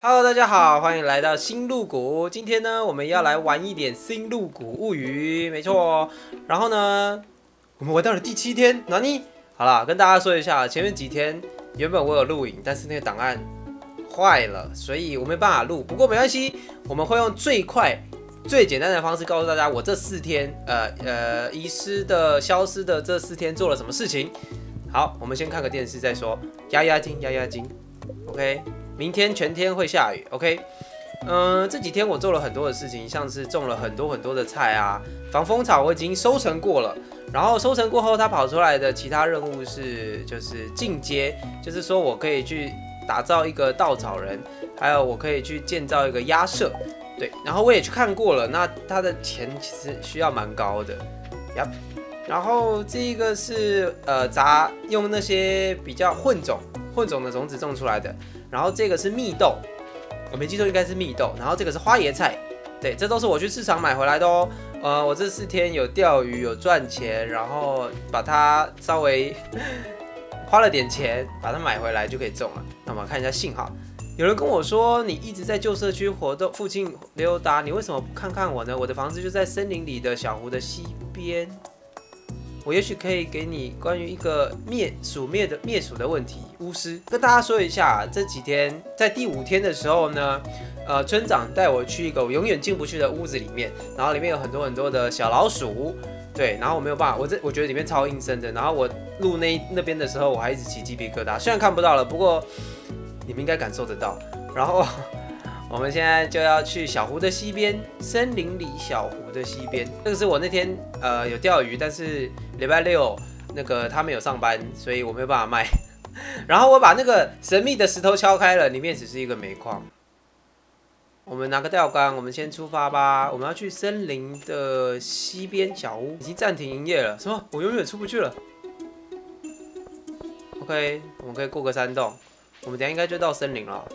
Hello， 大家好，欢迎来到新入谷。今天呢，我们要来玩一点新入谷物语，没错哦。然后呢，我们玩到了第7天，哪里？好啦，跟大家说一下，前面几天原本我有录影，但是那个档案坏了，所以我没办法录。不过没关系，我们会用最快、最简单的方式告诉大家，我这4天遗失的、消失的这4天做了什么事情。好，我们先看个电视再说，压压惊，压压惊。OK。明天全天会下雨 ，OK， 这几天我做了很多的事情，像是种了很多的菜啊，防风草我已经收成过了，然后收成过后，它跑出来的其他任务就是进阶，就是说我可以去打造一个稻草人，还有我可以去建造一个鸭舍，对，然后我也去看过了，那它的钱其实需要蛮高的，Yep， 然后这一个是用那些比较混种的种子种出来的。然后这个是蜜豆，我没记错应该是蜜豆。然后这个是花椰菜，对，这都是我去市场买回来的哦。我这4天有钓鱼，有赚钱，然后把它稍微花了点钱，把它买回来就可以种了。那我们看一下信号，有人跟我说你一直在旧社区活动附近溜达，你为什么不看看我呢？我的房子就在森林里的小湖的西边。我也许可以给你关于一个灭鼠的问题。巫师跟大家说一下，这几天在第5天的时候呢，村长带我去一个我永远进不去的屋子里面，然后里面有很多的小老鼠，对，然后我没有办法，我觉得里面超阴森的，然后我录那边的时候，我还一直起鸡皮疙瘩，虽然看不到了，不过你们应该感受得到。然后我们现在就要去小湖的西边，森林里小湖的西边。这个是我那天有钓鱼，但是礼拜6那个他没有上班，所以我没有办法卖。然后我把那个神秘的石头敲开了，里面只是一个煤矿。我们拿个钓竿，我们先出发吧。我们要去森林的西边小屋，已经暂停营业了。什么？我永远出不去了。OK， 我们可以过个山洞。我们等一下应该就到森林了。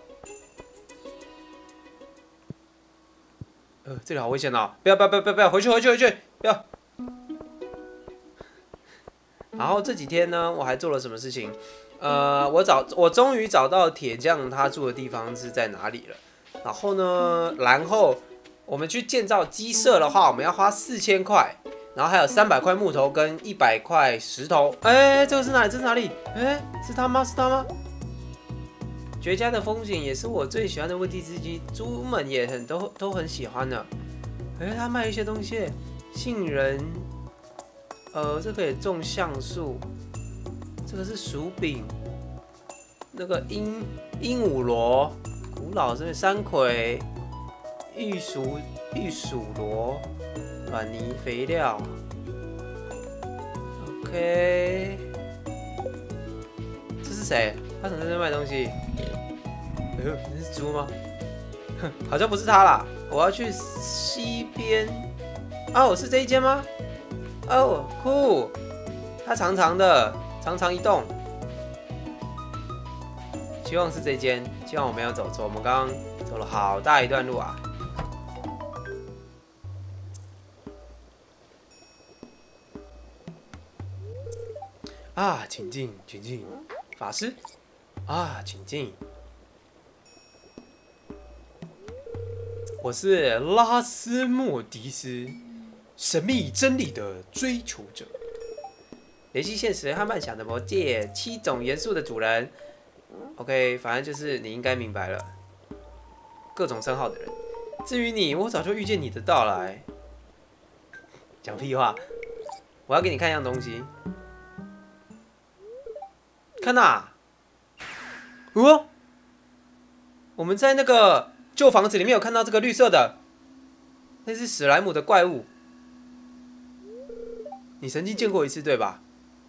这里好危险哦！不要，回去，不要。然后这几天呢，我还做了什么事情？我终于找到铁匠他住的地方是在哪里了。然后我们去建造鸡舍的话，我们要花4000块，然后还有300块木头跟100块石头。这个是哪里？这是哪里？是他吗？绝佳的风景也是我最喜欢的问题之一，猪们也都很喜欢的。他卖一些东西，杏仁，这可以种橡树，这个是薯饼，那个鹦鹉螺，古老这边山葵，玉薯螺，软泥肥料。OK， 这是谁？他怎么在这卖东西？你是猪吗？好像不是他啦。我要去西边。哦，是这一间吗？哦，酷！它长长的，长长一栋。希望是这间，希望我没有走错。我们刚刚走了好大一段路啊。请进，法师。请进。我是拉斯莫迪斯，神秘真理的追求者。联系现实和幻想的魔戒，7种元素的主人。OK， 反正就是你应该明白了。各种称号的人。至于你，我早就预见你的到来。讲屁话！我要给你看一样东西。看哪！我们在那个旧房子里面有看到这个绿色的，那是史莱姆的怪物。你曾经见过一次，对吧？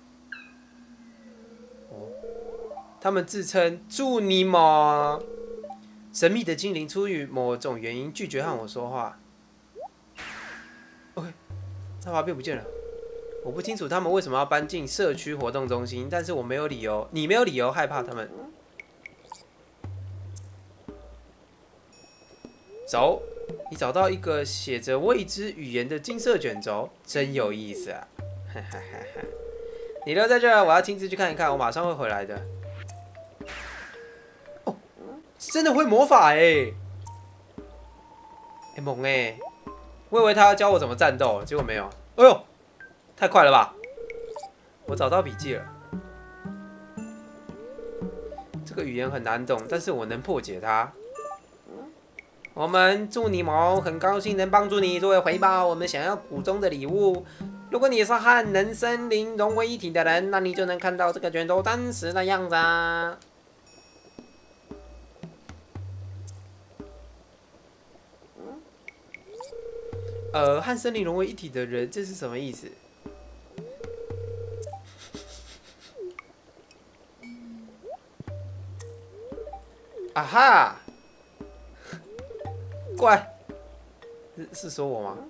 他们自称祝你吗？神秘的精灵出于某种原因拒绝和我说话。OK， 他滑变不见了。我不清楚他们为什么要搬进社区活动中心，但是我没有理由，你没有理由害怕他们。走，你找到一个写着未知语言的金色卷轴，真有意思啊！你留在这儿，我要亲自去看一看，我马上会回来的。 真的会魔法哎，很猛哎！我以为他要教我怎么战斗，结果没有。哎呦，太快了吧！我找到笔记了。这个语言很难懂，但是我能破解它。我们祝你毛很高兴能帮助你，作为回报，我们想要谷中的礼物。如果你是和能森林融为一体的人，那你就能看到这个卷轴真实的样子啊。和森林融为一体的人，这是什么意思？啊哈！怪，是说我吗？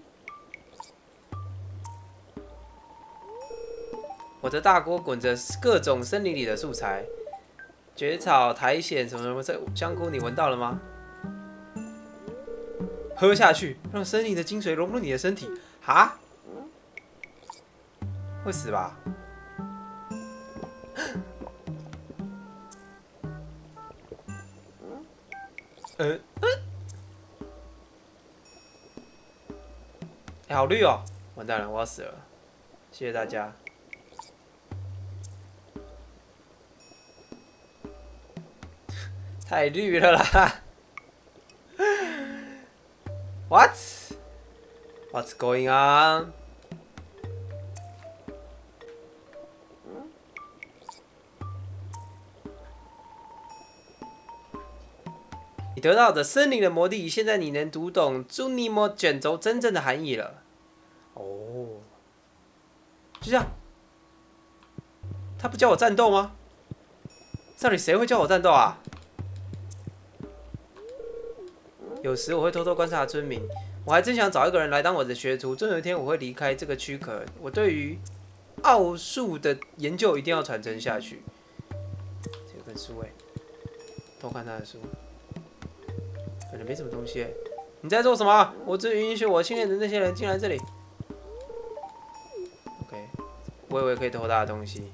我的大锅滚着各种森林里的素材，蕨草、苔藓什么什么，这香菇你闻到了吗？喝下去，让森林的精髓融入你的身体。哈？会死吧？好绿哦！完蛋了，我要死了！谢谢大家。太绿了啦！What's going on？ 你得到的森林的魔力，现在你能读懂朱尼莫卷轴真正的含义了。哦，就这样。他不教我战斗吗？到底谁会教我战斗啊？有时我会偷偷观察村民，我还真想找一个人来当我的学徒。终有一天我会离开这个躯壳，我对于奥数的研究一定要传承下去。这本书哎，偷看他的书，感觉没什么东西哎。你在做什么？我只允许我信任的那些人进来这里。OK， 我以为可以偷他的东西。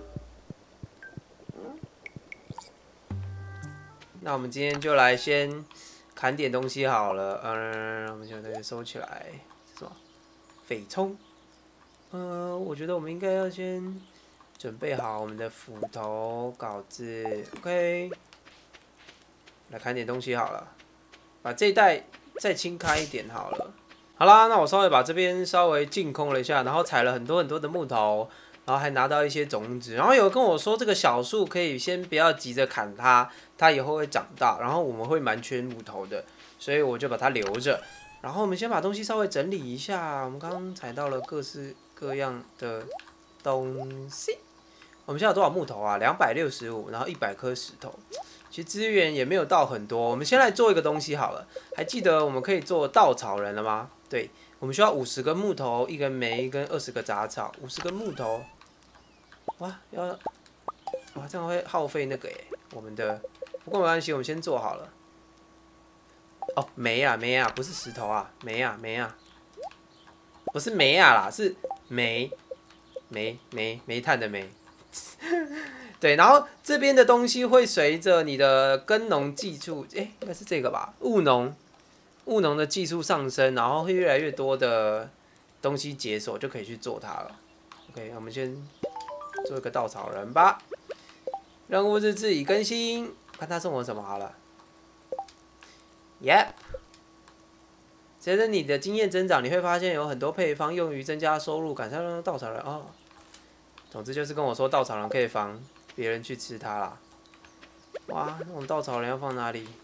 那我们今天就来先砍点东西好了。我们就这个收起来。什么？匪冲。我觉得我们应该要先准备好我们的斧头、镐子。OK， 来砍点东西好了。把这一袋再清开一点好了。好啦，那我稍微把这边稍微净空了一下，然后采了很多的木头，然后还拿到一些种子。然后有跟我说，这个小树可以先不要急着砍它，它以后会长大。然后我们会蛮缺木头的，所以我就把它留着。然后我们先把东西稍微整理一下。我们刚刚采到了各式各样的东西。我们现在有多少木头啊？265，然后100颗石头。其实资源也没有到很多，我们先来做一个东西好了。还记得我们可以做稻草人了吗？对，我们需要50根木头、1根煤跟20个杂草。50根木头，哇，这样会耗费那个耶，我们的。不过没关系，我们先做好了。哦，煤啊，不是石头啊，煤啊，不是煤啊啦，是煤炭的煤。对，然后这边的东西会随着你的耕农技术，应该是这个吧，务农的技术上升，然后会越来越多的东西解锁，就可以去做它了。OK， 我们先做一个稻草人吧。任务日志已更新，看他送我什么好了。Yep， 随着你的经验增长，你会发现有很多配方用于增加收入，改善稻草人哦。总之就是跟我说稻草人可以防别人去吃它啦。哇，那种稻草人要放哪里？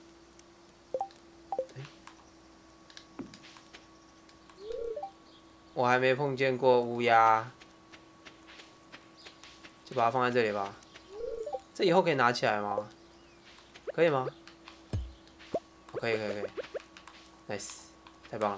我还没碰见过乌鸦，就把它放在这里吧。这以后可以拿起来吗？可以吗？可以，nice， 太棒了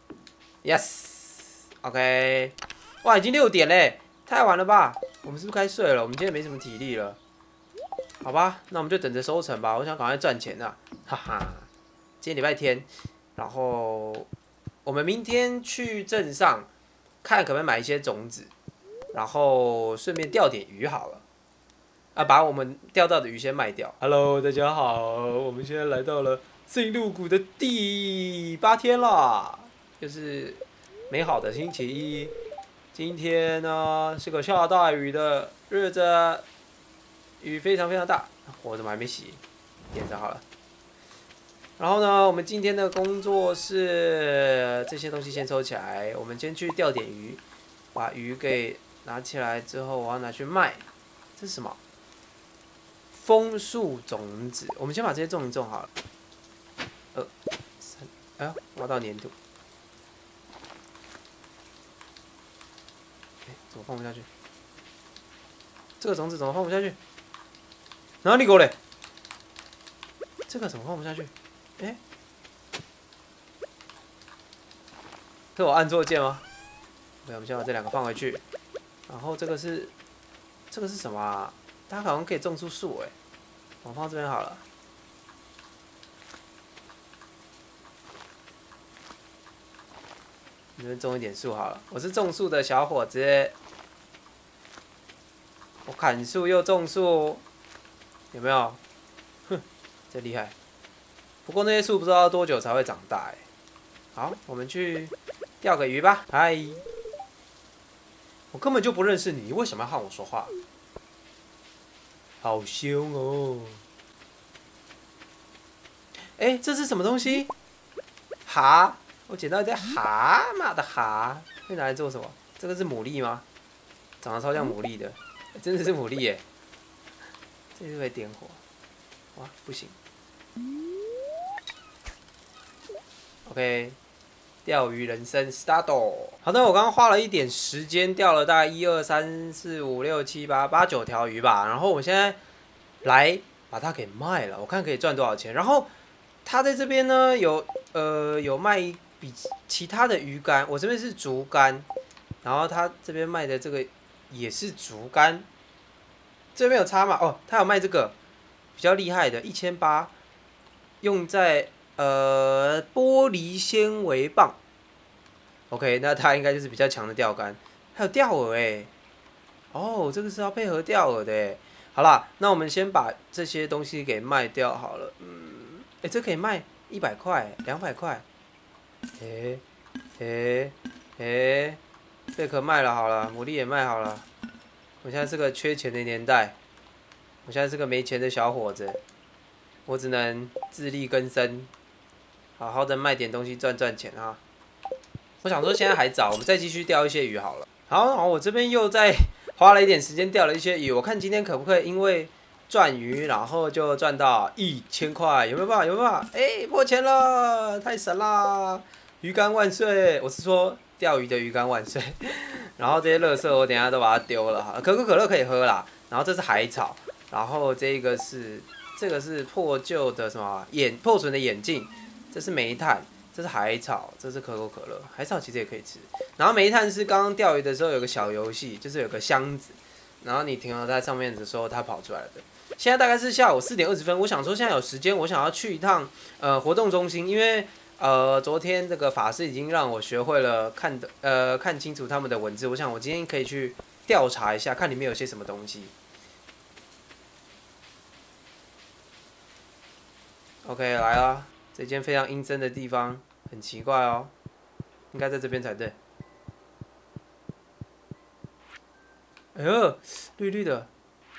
，yes，OK， 哇，已经6点嘞，太晚了吧？我们是不是该睡了？我们今天没什么体力了。好吧，那我们就等着收成吧。我想赶快赚钱啊，哈哈。今天礼拜天，然后我们明天去镇上看可不可以买一些种子，然后顺便钓点鱼好了。 啊，把我们钓到的鱼先卖掉。Hello， 大家好，我们现在来到了圣鹿谷的第8天啦，就是美好的星期一。今天呢是个下大雨的日子，雨非常非常大，火怎么还没熄？点上好了。然后呢，我们今天的工作是这些东西先收起来，我们先去钓点鱼，把鱼给拿起来之后，我要拿去卖。这是什么？枫树种子，我们先把这些种一种好了。哎呦，挖到粘土。怎么放不下去？这个种子怎么放不下去？哪里狗嘞？这个怎么放不下去？哎，是我按错键吗？对，我们先把这2个放回去。然后这个是什么啊？它好像可以种出树哎。我放这边好了。这边种一点树好了。我是种树的小伙子。我砍树又种树，有没有？哼，真厉害。不过那些树不知道多久才会长大哎。好，我们去钓个鱼吧。嗨，我根本就不认识你，你为什么要和我说话？好凶哦！哎，这是什么东西？蛤，我捡到一只蛤蟆的蛤，会拿来做什么？这个是牡蛎吗？长得超像牡蛎的，真的是牡蛎耶！这是会点火，哇，不行。OK， 钓鱼人生 start。好的，我刚刚花了一点时间钓了大概1、2、3、4、5、6、7、8、9条鱼吧，然后我现在来把它给卖了，我看可以赚多少钱。然后他在这边呢有卖比其他的鱼竿，我这边是竹竿，然后他这边卖的这个也是竹竿，这边有差吗？哦，他有卖这个比较厉害的，1800，用在玻璃纤维棒。OK， 那它应该就是比较强的钓竿，还有钓饵哎，哦，这个是要配合钓饵的哎。好啦，那我们先把这些东西给卖掉好了。哎，这可以卖100块、200块。贝壳卖了好了，牡蛎也卖好了。我现在是个缺钱的年代，我现在是个没钱的小伙子，我只能自力更生，好好的卖点东西赚钱啊。我想说现在还早，我们再继续钓一些鱼好了。好，我这边又再花了一点时间钓了一些鱼，我看今天可不可以因为赚鱼，然后就赚到1000块，有没有办法？有没有办法？哎，破千了，太神啦！鱼竿万岁！我是说钓鱼的鱼竿万岁。然后这些垃圾我等一下都把它丢了哈，可口可乐可以喝啦。然后这是海草，然后这个是破旧的什么破损的眼镜，这是煤炭。这是海草，这是可口可乐。海草其实也可以吃。然后煤炭是刚刚钓鱼的时候有个小游戏，就是有个箱子，然后你停留在上面的时候，它跑出来了的。现在大概是下午4点20分，我想说现在有时间，我想要去一趟活动中心，因为昨天这个法师已经让我学会了看清楚他们的文字，我想我今天可以去调查一下，看里面有些什么东西。OK， 来啦，这间非常阴森的地方。很奇怪哦，应该在这边才对。哎呦，绿绿的，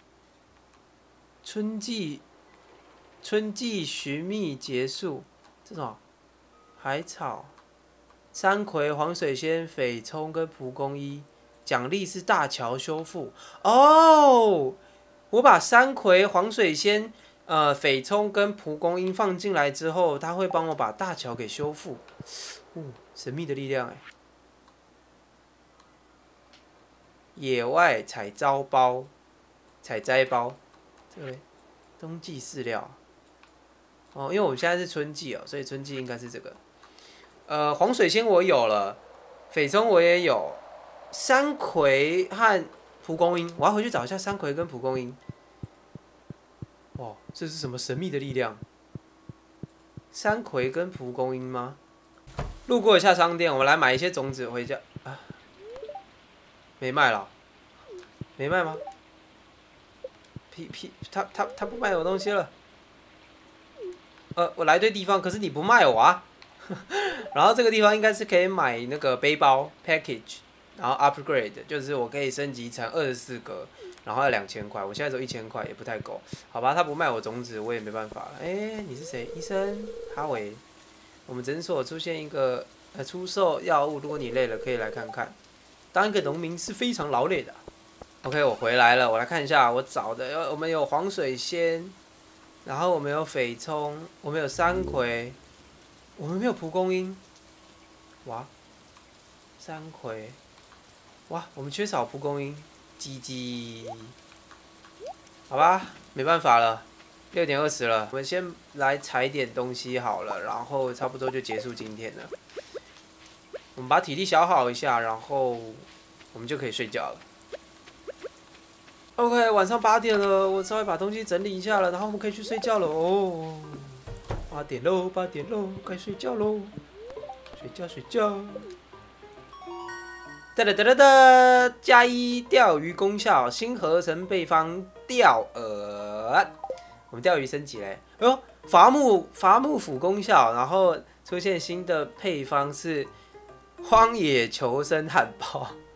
春季寻觅结束，这种海草、山葵、黄水仙、绯葱跟蒲公英，奖励是大桥修复。哦，我把山葵、黄水仙、绯葱跟蒲公英放进来之后，它会帮我把大桥给修复。神秘的力量哎！野外采摘包，这个冬季饲料。哦，因为我们现在是春季哦，所以春季应该是这个。黄水仙我有了，绯葱我也有，山葵和蒲公英，我要回去找一下山葵跟蒲公英。哇，这是什么神秘的力量？山葵跟蒲公英吗？路过一下商店，我们来买一些种子回家。啊，没卖了，没卖吗？ 他不卖我东西了。我来对地方，可是你不卖我啊。然后这个地方应该是可以买那个背包 package， 然后 upgrade， 就是我可以升级成24格，然后要2000块，我现在只有1000块，也不太够。好吧，他不卖我种子，我也没办法了。你是谁？医生哈维。我们诊所出现一个出售药物，如果你累了可以来看看。当一个农民是非常劳累的。OK， 我回来了，我来看一下我找的，我们有黄水仙，然后我们有绯葱，我们有山葵，我们没有蒲公英。哇，山葵，哇，我们缺少蒲公英，鸡鸡。好吧，没办法了，6点20了，我们先来采点东西好了，然后差不多就结束今天了。我们把体力消耗一下，然后我们就可以睡觉了。OK， 晚上8点了，我稍微把东西整理一下了，然后我们可以去睡觉了哦。8点喽，8点喽，该睡觉喽，睡觉睡觉。哒哒哒哒哒，加1钓鱼功效，新合成配方钓饵。我们钓鱼升级嘞，哎呦，伐木斧功效，然后出现新的配方是荒野求生汉堡。